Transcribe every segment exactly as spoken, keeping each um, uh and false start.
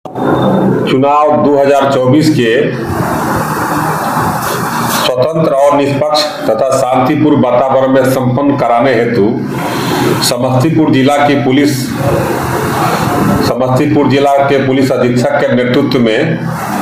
चुनाव दो हज़ार चौबीस के स्वतंत्र और निष्पक्ष तथा शांतिपूर्ण वातावरण में संपन्न कराने हेतु समस्तीपुर जिला की पुलिस समस्तीपुर जिला के पुलिस अधीक्षक के नेतृत्व में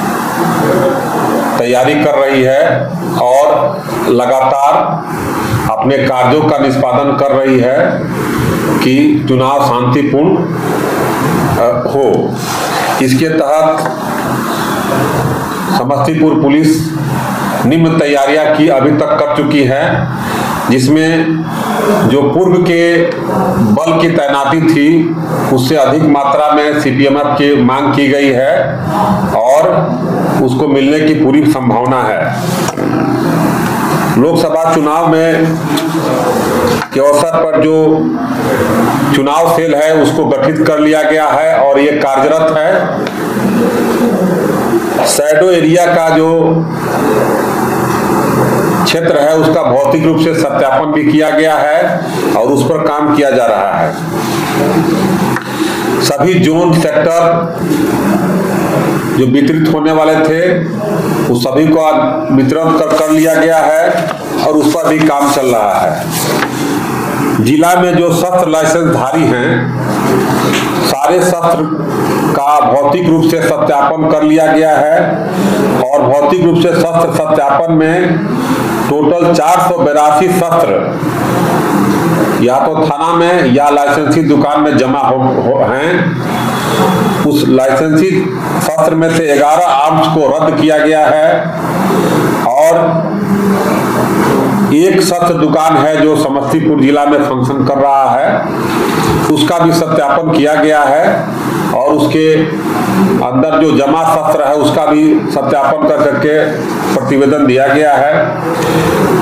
तैयारी कर रही है और लगातार अपने कार्यों का निष्पादन कर रही है कि चुनाव शांतिपूर्ण हो। इसके तहत समस्तीपुर पुलिस निम्न तैयारियां की अभी तक कर चुकी है, जिसमें जो पूर्व के बल की तैनाती थी उससे अधिक मात्रा में सीपीएमएफ की मांग की गई है और उसको मिलने की पूरी संभावना है। लोकसभा चुनाव में के अवसर पर जो चुनाव सेल है उसको गठित कर लिया गया है और ये कार्यरत है। शैडो एरिया का जो क्षेत्र है उसका भौतिक रूप से सत्यापन भी किया गया है और उस पर काम किया जा रहा है। सभी जोन सेक्टर जो वितरित होने वाले थे उस सभी को वितरण कर, कर लिया गया है और उस पर भी काम चल रहा है। जिला में जो शस्त्र लाइसेंसधारी हैं सारे शस्त्र का भौतिक रूप से सत्यापन कर लिया गया है और भौतिक रूप से शस्त्र सत्यापन में टोटल चार सौ बेरासी शस्त्र या तो थाना में या लाइसेंसी दुकान में जमा हो, हो हैं। उस लाइसेंसी शस्त्र में से ग्यारह आर्म्स को रद्द किया गया है और एक शस्त्र दुकान है जो समस्तीपुर जिला में फंक्शन कर रहा है, उसका भी सत्यापन किया गया है और उसके अंदर जो जमा शस्त्र है उसका भी सत्यापन कर करके प्रतिवेदन दिया गया है।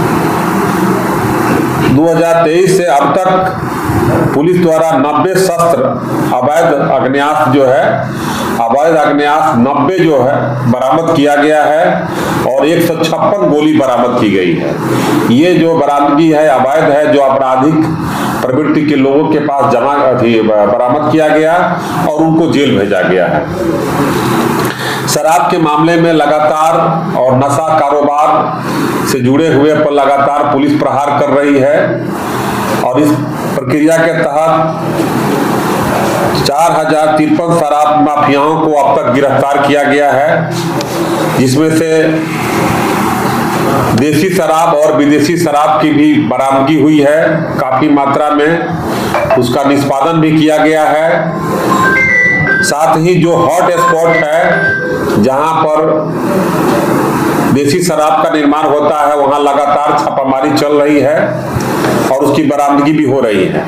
दो हज़ार तेईस से अब तक पुलिस द्वारा नब्बे शस्त्र अवैध अग्न्यास्त्र जो है अवैध अग्न्यास्त्र नब्बे जो है बरामद किया गया है और एक सौ छप्पन गोली बरामद की गई है। ये जो बरामदगी है अवैध है, जो आपराधिक प्रवृत्ति के लोगों के पास जमा बरामद किया गया और उनको जेल भेजा गया है। शराब के मामले में लगातार और नशा कारोबार से जुड़े हुए पर लगातार पुलिस प्रहार कर रही है और इस प्रक्रिया के तहत चार हजार तिरपन शराब माफियाओं को अब तक गिरफ्तार किया गया है, जिसमें से देसी शराब और विदेशी शराब की भी बरामदगी हुई है। काफी मात्रा में उसका निष्पादन भी किया गया है। साथ ही जो हॉट स्पॉट है जहां पर देसी शराब का निर्माण होता है वहां लगातार छापामारी चल रही है और उसकी बरामदगी भी हो रही है।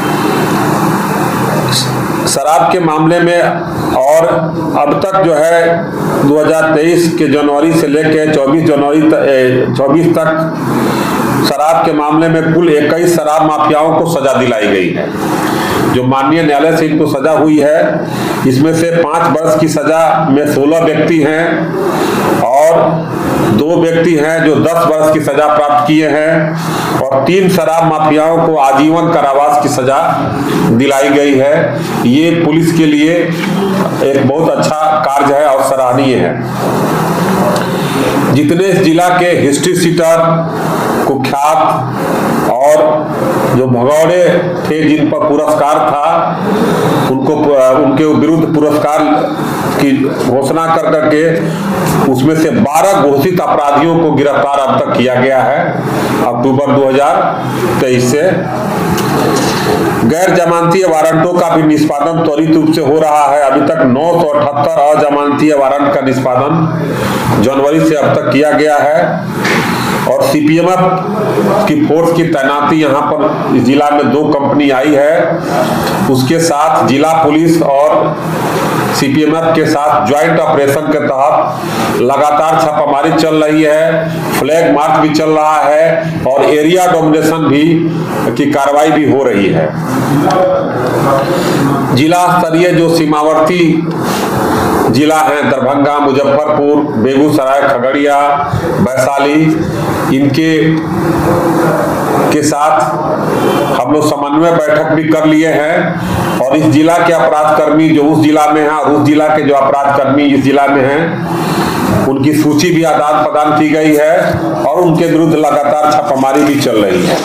शराब के मामले में और अब तक जो है दो हज़ार तेईस के जनवरी से लेकर चौबीस जनवरी चौबीस तक शराब के मामले में कुल इक्कीस शराब माफियाओं को सजा दिलाई गई है, जो माननीय न्यायालय से इनको सजा हुई है। इसमें से पांच वर्ष की सजा में सोलह व्यक्ति हैं और दो व्यक्ति हैं जो दस वर्ष की सजा प्राप्त किए हैं और तीन शराब माफियाओं को आजीवन कारावास की सजा दिलाई गई है। ये पुलिस के लिए एक बहुत अच्छा कार्य है और सराहनीय है। जितने जिला के हिस्ट्री सीटर कुख्यात और जो भगौड़े थे जिन पर पुरस्कार था उनको उनके विरुद्ध पुरस्कार की घोषणा कर करके उसमें से बारह घोषित अपराधियों को गिरफ्तार अब तक किया गया है। अक्टूबर दो हज़ार तेईस से गैर जमानती वारंटों का भी निष्पादन त्वरित रूप से हो रहा है। अभी तक नौ सौ अठहत्तर अजमानती वारंट का निष्पादन जनवरी से अब तक किया गया है और सीपीएमएफ की फोर्स की तैनाती यहाँ पर जिला में दो कंपनी आई है। उसके साथ जिला पुलिस और सीपीएमएफ के साथ ज्वाइंट ऑपरेशन के तहत लगातार छापामारी चल रही है, फ्लैग मार्च भी चल रहा है और एरिया डोमिनेशन भी की कार्रवाई भी हो रही है। जिला स्तरीय जो सीमावर्ती जिला हैं दरभंगा, मुजफ्फरपुर, बेगूसराय, खगड़िया, वैशाली, इनके के साथ हम लोग समन्वय बैठक भी कर लिए हैं और इस जिला के अपराध कर्मी जो उस जिला में हैं और उस जिला के जो अपराध कर्मी इस जिला में हैं उनकी सूची भी आदान प्रदान की गई है और उनके विरुद्ध लगातार छापामारी भी चल रही है।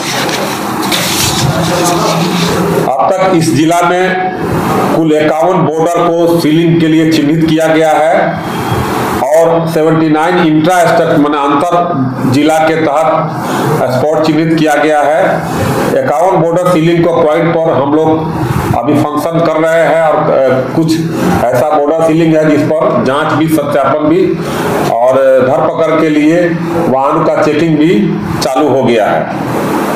अब तक इस जिला में कुल इक्यावन बॉर्डर को सीलिंग के लिए चिन्हित किया गया है और उन्यासी इंट्रा स्टेट माने अंतर जिला के तहत स्पॉट चिन्हित किया गया है। इक्यावन बॉर्डर सीलिंग को पॉइंट पर हम लोग अभी फंक्शन कर रहे हैं और कुछ ऐसा बॉर्डर सीलिंग है जिस पर जांच भी, सत्यापन भी और धरपकड़ के लिए वाहन का चेकिंग भी चालू हो गया है।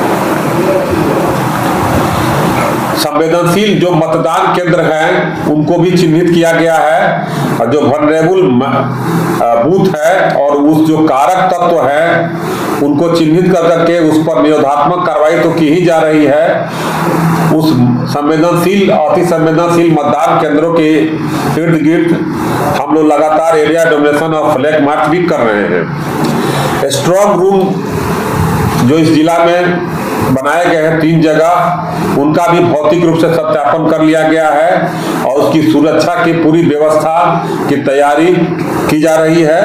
संवेदनशील जो मतदान केंद्र हैं उनको भी चिन्हित किया गया है और जो वल्नरेबल बूथ है और उस जो कारक तत्व है उनको चिन्हित कर करके उस पर निरोधात्मक कार्रवाई तो की ही जा रही है। उस संवेदनशील अति संवेदनशील मतदान केंद्रों के इर्द गिर्द हम लोग लगातार एरिया डोमिनेशन और फ्लैग मार्च भी कर रहे हैं। स्ट्रॉन्ग रूम जो इस जिला में बनाए गए हैं तीन जगह, उनका भी भौतिक रूप से सत्यापन कर लिया गया है और उसकी सुरक्षा की पूरी व्यवस्था की तैयारी की जा रही है।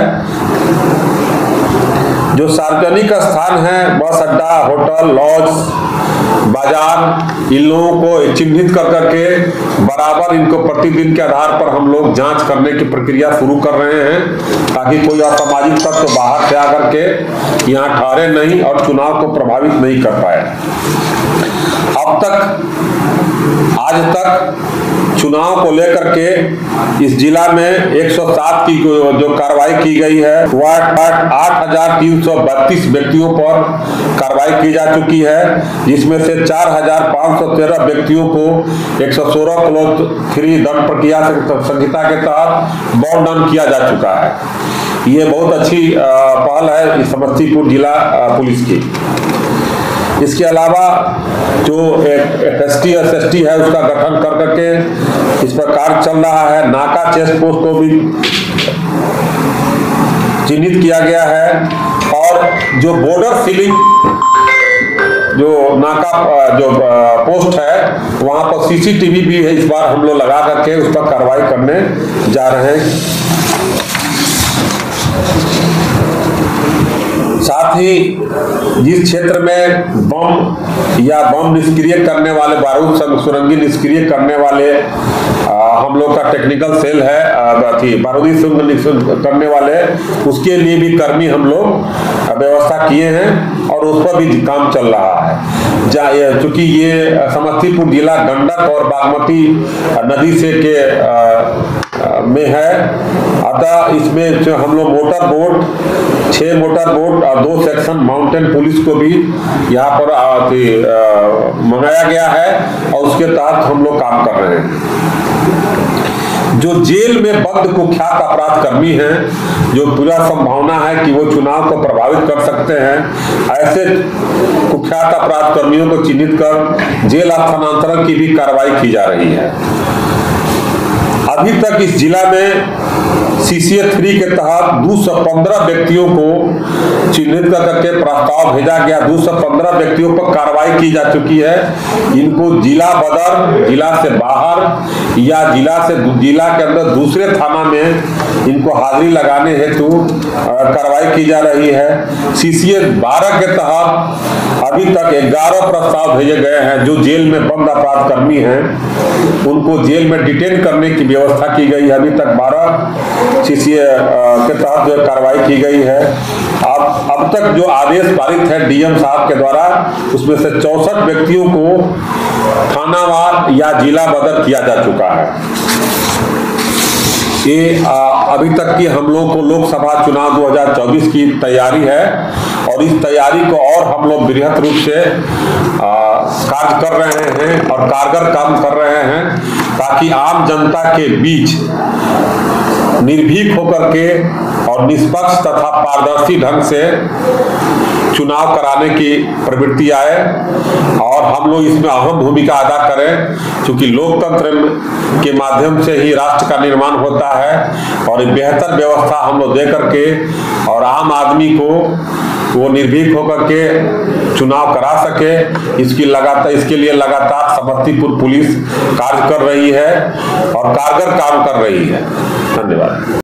जो सार्वजनिक स्थान है, बस अड्डा, होटल, लॉज, बाजार, इन लोगों को चिन्हित कर करके बराबर इनको प्रतिदिन के आधार पर हम लोग जांच करने की प्रक्रिया शुरू कर रहे हैं ताकि कोई असामाजिक तत्व बाहर से आकर के यहाँ ठहरे नहीं और चुनाव को प्रभावित नहीं कर पाए। अब तक आज तक चुनाव को लेकर के इस जिला में एक सौ सात की जो कार्रवाई की गई है वह आठ हजार तीन सौ बत्तीस व्यक्तियों पर कार्रवाई की जा चुकी है, जिसमें से चार हजार पाँच सौ तेरह व्यक्तियों को एक सौ सोलह क्लोज थ्री दंड प्रक्रिया संहिता के तहत बॉन्ड दंड किया जा चुका है। ये बहुत अच्छी पहल है समस्तीपुर जिला पुलिस की। इसके अलावा जो एक S T S S T है उसका गठन कर करके इस पर कार्य चल रहा है। नाका चेक पोस्ट को भी चिन्हित किया गया है और जो बॉर्डर सीलिंग जो नाका जो पोस्ट है वहां पर सीसीटीवी भी है, इस बार हम लोग लगा करके उस पर कार्रवाई करने जा रहे हैं। साथ ही जिस क्षेत्र में बम या बम निष्क्रिय करने वाले, बारूद सुरंगी निष्क्रिय करने वाले आ, हम लोग का टेक्निकल सेल है, थी बारूदी सुरंग करने वाले, उसके लिए भी कर्मी हम लोग व्यवस्था किए हैं और उस पर भी काम चल रहा है। चूंकि ये समस्तीपुर जिला गंडक और बागमती नदी से के आ, आ, में है, अतः इसमें जो हम लोग मोटर बोट छह मोटर बोट और दो सेक्शन माउंटेन पुलिस को भी यहाँ पर मंगाया गया है और उसके तहत हम लोग काम कर रहे हैं। जो जेल में बंद कुख्यात अपराध कर्मी हैं, जो पूरा संभावना है कि वो चुनाव को प्रभावित कर सकते हैं, ऐसे कुख्यात अपराध कर्मियों को चिन्हित कर जेल स्थानांतरण की भी कार्रवाई की जा रही है। अभी तक इस जिला में सीसीए थ्री के तहत दो सौ पंद्रह व्यक्तियों को चिन्हित कर करके प्रस्ताव भेजा गया। दो सौ पंद्रह व्यक्तियों पर कार्रवाई की जा चुकी है। इनको जिला बदर, जिला से बाहर या जिला से जिला के अंदर दूसरे थाना में इनको हाजिरी लगाने हेतु कार्रवाई की जा रही है। सीसीए बारह के तहत अभी तक ग्यारह प्रस्ताव भेजे गए हैं। जो जेल में बंद अपराध कर्मी हैं उनको जेल में डिटेन करने की व्यवस्था की गई है। अभी तक बारह सीसीए के तहत जो कार्रवाई की गई है। अब अब तक जो आदेश पारित है डीएम साहब के द्वारा, उसमें से चौसठ व्यक्तियों को थानावार या जिला बदर किया जा चुका है। ये आ, अभी तक की हम लोग को लोकसभा चुनाव दो हज़ार चौबीस की तैयारी है और इस तैयारी को और हम लोग बृहत रूप से कार्य कर रहे हैं और कारगर काम कर रहे हैं ताकि आम जनता के बीच निर्भीक होकर के और निष्पक्ष तथा पारदर्शी ढंग से चुनाव कराने की प्रवृत्ति आए और हम लोग इसमें अहम भूमिका अदा करें, क्योंकि लोकतंत्र के माध्यम से ही राष्ट्र का निर्माण होता है और एक बेहतर व्यवस्था हम लोग दे करके और आम आदमी को वो निर्भीक होकर के चुनाव करा सके, इसकी लगातार इसके लिए लगातार समस्तीपुर पुलिस कार्य कर रही है और कारगर काम कर रही है। धन्यवाद।